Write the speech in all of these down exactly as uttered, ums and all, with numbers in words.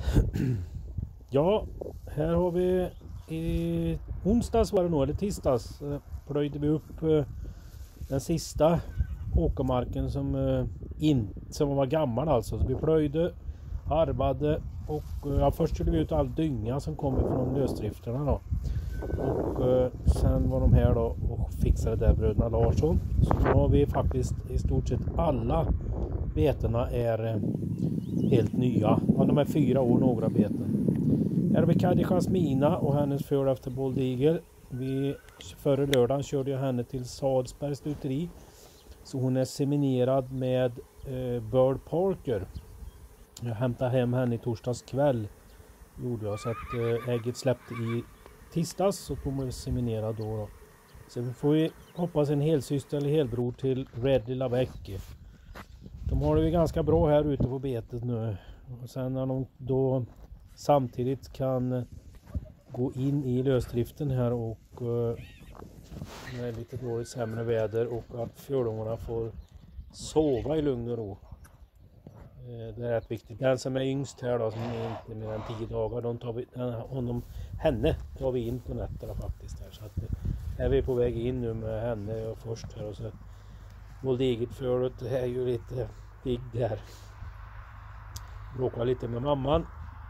Ja, här har vi i onsdags var det nog, eller tisdags, eh, plöjde vi upp eh, den sista åkermarken som, eh, in, som var gammal alltså. Så vi plöjde, harvade och eh, ja, först skulle vi ut all dynga som kommer från lösdrifterna då. Och eh, sen var de här då och fixade där, bröderna Larsson. Så nu har vi faktiskt i stort sett alla betena är eh, helt nya. Ja, de är fyra år några beten. Här har vi Kaddi Jasmina och hennes föl efter Bold Eagle. Vi, förra lördagen körde jag henne till Sadsbergs stuteri. Så hon är seminerad med eh, Bird Parker. Jag hämtade hem henne i torsdags kväll. Gjorde jag, så att eh, ägget släppte i tisdags, så kommer det seminera då, då. Så vi får vi hoppas en helsyster eller helbror till Red Lilla Bäcke. De har det ju ganska bra här ute på betet nu. Och sen när de då samtidigt kan gå in i lösdriften här och uh, med lite dåligt sämre väder, och att fjolångarna får sova i lugn och ro. Uh, det är rätt viktigt. Den som är yngst här då, som är inte mer än tio dagar, de tar vi, den, honom, henne tar vi in på nätterna faktiskt här. Så att uh, är vi på väg in nu med henne och först här, och så vårt eget fölet är ju lite pigg där. Bråkar lite med mamman.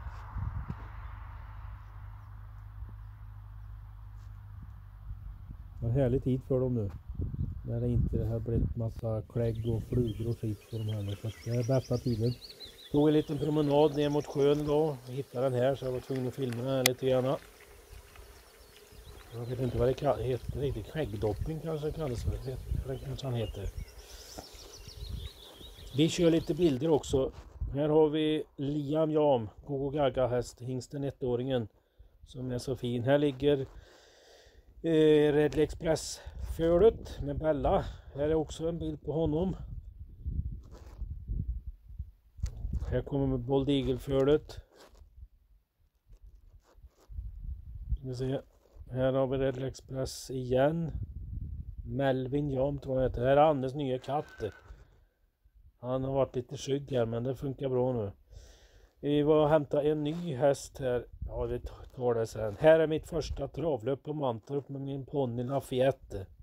En härlig tid för dem nu. När det inte har blivit massa klägg och flugor och skit för de här nu. Så det är bästa tiden. Tog en liten promenad ner mot sjön då. Jag hittade den här, så jag var tvungen att filma den här lite grann. Jag vet inte vad det heter. Riktigt skäggdopping kanske kallas det. Det kanske han heter. Vi kör lite bilder också. Här har vi Liam Jam, Gogo Gaga häst, hingsten ettåringen, som är så fin. Här ligger eh, Red Express fölet med Bella. Här är också en bild på honom. Här kommer med Bold Eagle fölet. Ska se. Här har vi Red Express igen. Melvin Jam tror jag heter. Här är Anders nya katt. Han har varit lite skygg här, men det funkar bra nu. Vi var och hämtade en ny häst här. Ja, vi tar det sen. Här är mitt första travlöp på Mantorp med min ponny Lafayette.